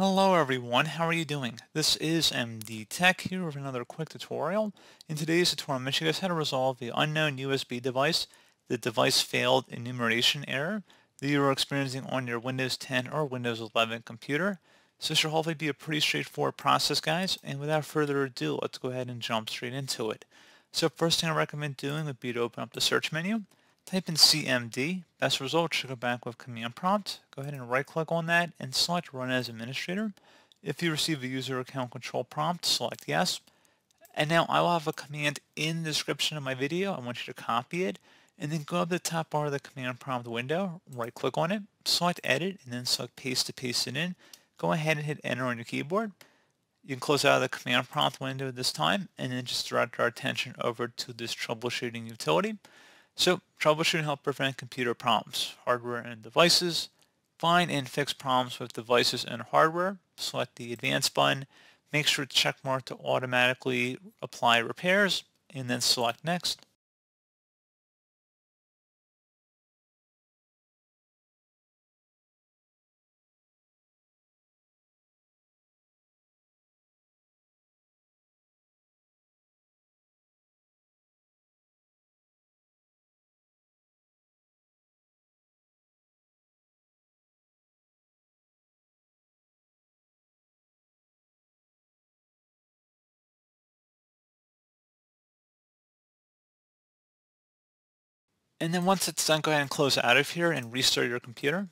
Hello everyone, how are you doing? This is MD Tech here with another quick tutorial. In today's tutorial, I'm going to show you guys how to resolve the unknown USB device, the device failed enumeration error that you are experiencing on your Windows 10 or Windows 11 computer. So this should hopefully be a pretty straightforward process, guys, and without further ado, let's go ahead and jump straight into it. So first thing I recommend doing would be to open up the search menu. Type in CMD. Best result should go back with command prompt. Go ahead and right click on that and select run as administrator. If you receive a user account control prompt, select yes. And now I will have a command in the description of my video. I want you to copy it and then go up the top bar of the command prompt window, right click on it, select edit and then select paste to paste it in. Go ahead and hit enter on your keyboard. You can close out of the command prompt window this time and then just direct our attention over to this troubleshooting utility. So, troubleshooting help prevent computer problems, hardware and devices. Find and fix problems with devices and hardware. Select the advanced button. Make sure to check mark to automatically apply repairs, and then select next. And then once it's done, go ahead and close out of here and restart your computer.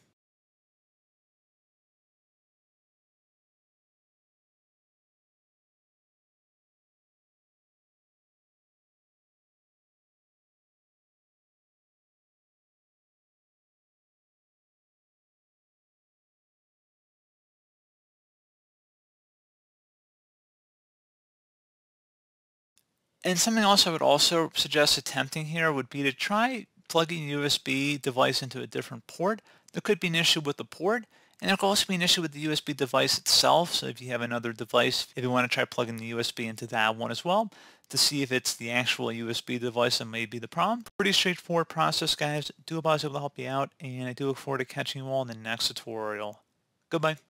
And something else I would also suggest attempting here would be to try plugging a USB device into a different port. There could be an issue with the port, and there could also be an issue with the USB device itself. So if you have another device, if you want to try plugging the USB into that one as well, to see if it's the actual USB device that may be the problem. Pretty straightforward process, guys. Do hope I was able to help you out, and I do look forward to catching you all in the next tutorial. Goodbye.